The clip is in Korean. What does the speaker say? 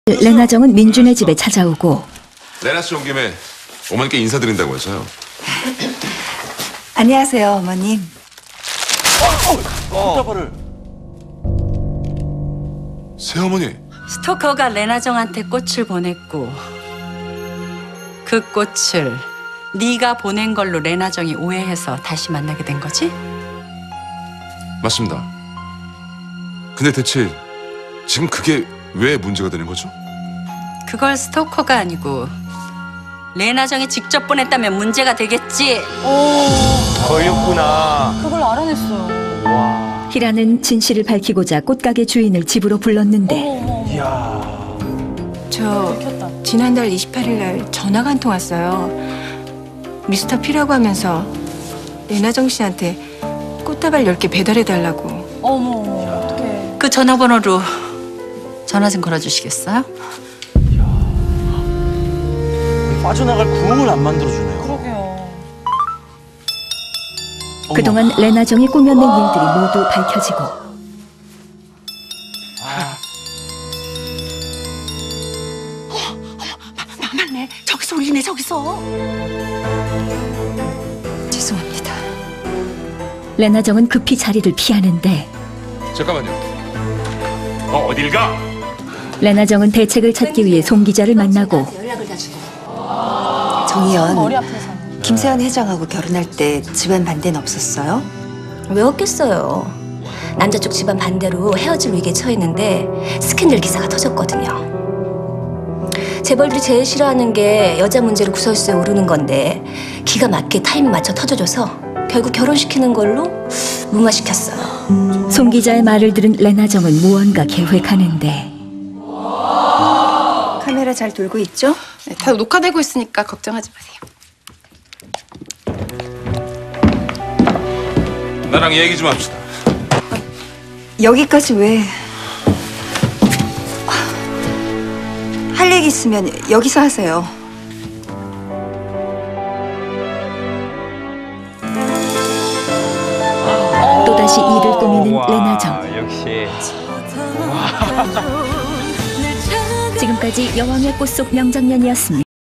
레나정은 민준의 집에 찾아오고 레나 씨 온 김에 어머니께 인사드린다고 해서요. 안녕하세요, 어머님. 새어머니. 스토커가 레나정한테 꽃을 보냈고 그 꽃을 네가 보낸 걸로 레나정이 오해해서 다시 만나게 된 거지? 맞습니다. 근데 대체 지금 그게 왜 문제가 되는 거죠? 그걸 스토커가 아니고 레나정이 직접 보냈다면 문제가 되겠지. 걸렸구나. 그걸 알아냈어요. 와. 희라는 진실을 밝히고자 꽃가게 주인을 집으로 불렀는데 이야. 저 들켰다. 지난달 28일 날 전화가 한 통 왔어요. 미스터 피라고 하면서 레나정 씨한테 꽃다발 10개 배달해달라고. 어머, 어떡해. 그 전화번호로 전화 좀 걸어주시겠어요? 빠져나갈 구멍을 안 만들어주네요. 그러게요. 그동안 레나정이 꾸며낸 일들이 모두 밝혀지고 맞네. 저기서 울리네, 저기서. 죄송합니다. 레나정은 급히 자리를 피하는데 잠깐만요. 어딜 가? 레나정은 대책을 찾기 위해 송 기자를 만나고 정희연, 머리 아프서. 김세현 회장하고 결혼할 때 집안 반대는 없었어요? 왜 없겠어요. 남자 쪽 집안 반대로 헤어질 위기에 처했는데 스캔들 기사가 터졌거든요. 재벌들이 제일 싫어하는 게 여자 문제로 구설수에 오르는 건데 기가 막히게 타이밍 맞춰 터져줘서 결국 결혼시키는 걸로 무마시켰어요. 송 기자의 말을 들은 레나정은 무언가 계획하는데 카메라 잘 돌고 있죠? 네, 다 녹화되고 있으니까 걱정하지 마세요. 나랑 얘기 좀 합시다. 여기까지 왜? 할 얘기 있으면 여기서 하세요. 또다시 일을 꾸미는 레나정. 역시. 지금까지 여왕의 꽃 속 명장면이었습니다.